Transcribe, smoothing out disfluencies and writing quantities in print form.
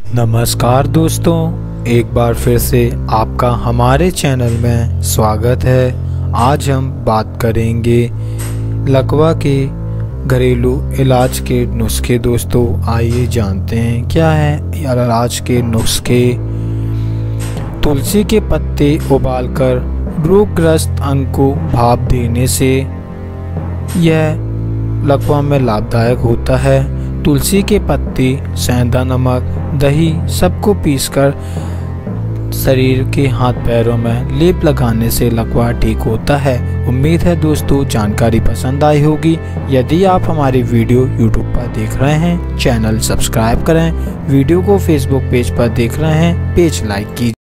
नमस्कार दोस्तों, एक बार फिर से आपका हमारे चैनल में स्वागत है। आज हम बात करेंगे लकवा के घरेलू इलाज के नुस्खे। दोस्तों आइए जानते हैं क्या है इलाज के नुस्खे। तुलसी के पत्ते उबालकर रोगग्रस्त अंग को भाप देने से यह लकवा में लाभदायक होता है। तुलसी के पत्ते, सेंधा नमक, दही सबको पीसकर शरीर के हाथ पैरों में लेप लगाने से लकवा ठीक होता है। उम्मीद है दोस्तों जानकारी पसंद आई होगी। यदि आप हमारी वीडियो यूट्यूब पर देख रहे हैं, चैनल सब्सक्राइब करें। वीडियो को फेसबुक पेज पर देख रहे हैं, पेज लाइक कीजिए।